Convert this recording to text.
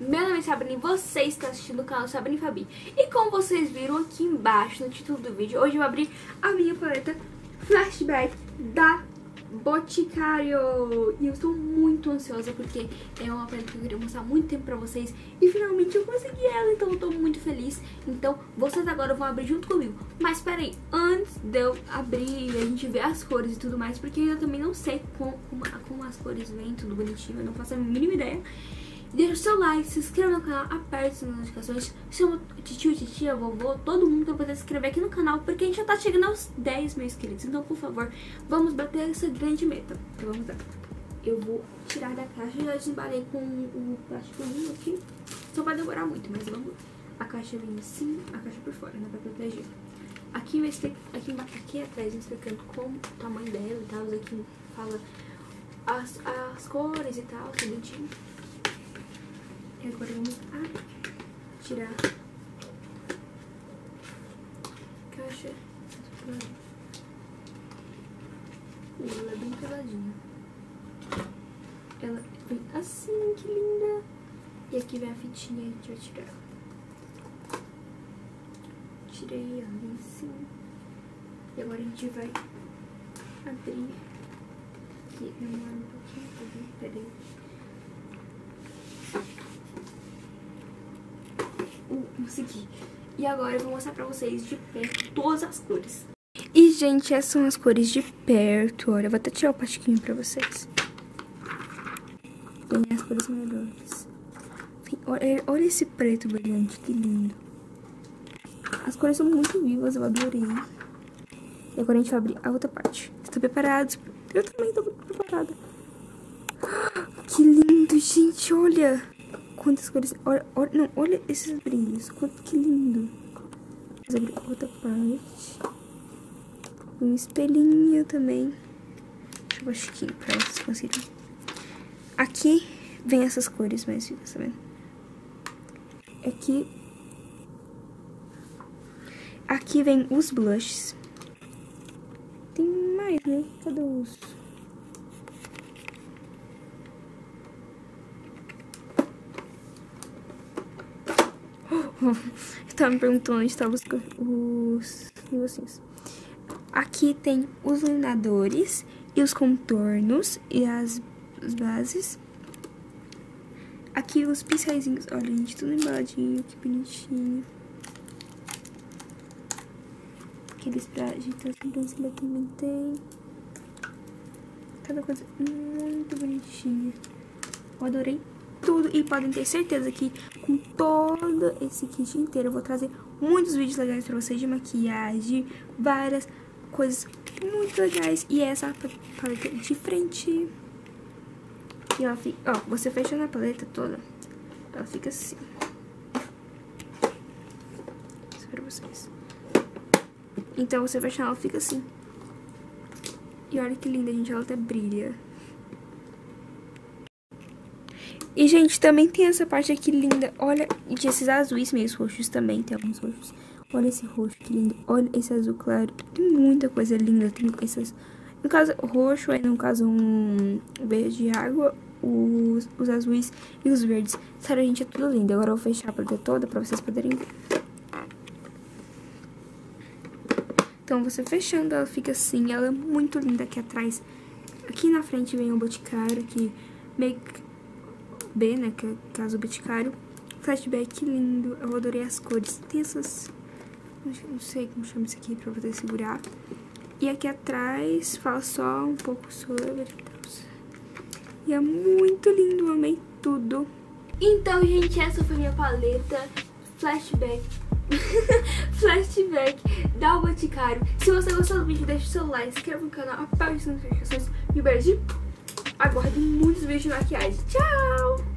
Meu nome é Sabrina e você está assistindo o canal Sabrina e Fabi. E como vocês viram aqui embaixo no título do vídeo, hoje eu vou abrir a minha paleta Flashback da Boticário. E eu estou muito ansiosa porque é uma paleta que eu queria mostrar há muito tempo pra vocês. E finalmente eu consegui ela, então eu tô muito feliz. Então vocês agora vão abrir junto comigo. Mas peraí, antes de eu abrir e a gente ver as cores e tudo mais, porque eu também não sei como as cores vêm, tudo bonitinho, eu não faço a mínima ideia. Deixa o seu like, se inscreva no canal, aperte as notificações, chama tio, titia, vovô, todo mundo pra poder se inscrever aqui no canal, porque a gente já tá chegando aos 10 mil inscritos. Então, por favor, vamos bater essa grande meta. Então, vamos lá. Eu vou tirar da caixa, já desembalei com o plásticozinho aqui. Só vai demorar muito, mas vamos lá. A caixa vem assim, a caixa por fora, né, pra proteger. Aqui atrás, explicando como o tamanho dela e tal. Aqui fala as cores e tal, tudo bonitinho. E agora vamos tirar a caixa. Ela é bem peladinha. Ela vem assim, que linda. E aqui vem a fitinha, a gente vai tirar. Tirei ela vem assim. E agora a gente vai abrir. Aqui, demorar um pouquinho, peraí. Consegui. E agora eu vou mostrar pra vocês de perto todas as cores. E, gente, essas são as cores de perto. Olha, eu vou até tirar o plastiquinho pra vocês. Tem as cores melhores. Olha esse preto brilhante, que lindo. As cores são muito vivas, eu adorei. E agora a gente vai abrir a outra parte. Estão preparados? Eu também tô preparada. Que lindo, gente, olha. Quantas cores... Olha esses brilhos. Que lindo. Vamos abrir outra parte. Um espelhinho também. Deixa eu baixar aqui pra vocês conseguirem. Aqui vem essas cores mais vivas, tá vendo? Aqui vem os blushes. Tem mais, né? Cadê os... Eu tava me perguntando onde estavam os negocinhos. Aqui tem os iluminadores e os contornos e as bases. Aqui os pincéisinhos. Olha, gente, tudo embaladinho, que bonitinho. Aqueles pra ajeitar a sobrancelha também tem. Cada coisa muito bonitinha. Eu adorei tudo. E podem ter certeza que com todo esse kit inteiro eu vou trazer muitos vídeos legais pra vocês de maquiagem, várias coisas muito legais. E essa paleta de frente. E ela fica, ó, você fecha na paleta toda, ela fica assim. Isso pra vocês. Então você fecha ela fica assim. E olha que linda, gente, ela até brilha. E, gente, também tem essa parte aqui linda. Olha, e esses azuis meio roxos também. Tem alguns roxos. Olha esse roxo, que lindo. Olha esse azul claro. Tem muita coisa linda. Tem essas... No caso, roxo, aí no caso um verde água. Os azuis e os verdes. Sério, gente, é tudo lindo. Agora eu vou fechar a paleta toda pra vocês poderem ver. Então, você fechando, ela fica assim. Ela é muito linda aqui atrás. Aqui na frente vem o Boticário, aqui meio B, né, que é o caso do Boticário. Flashback lindo, eu adorei as cores. Tem essas, não sei como chama isso aqui pra poder segurar. E aqui atrás fala só um pouco sobre. E é muito lindo, eu amei tudo. Então, gente, essa foi minha paleta Flashback Flashback da Boticário. Se você gostou do vídeo, deixa o seu like, se inscreva no canal, aperte as notificações. E beijo. Aguarde muitos vídeos de maquiagem. Tchau!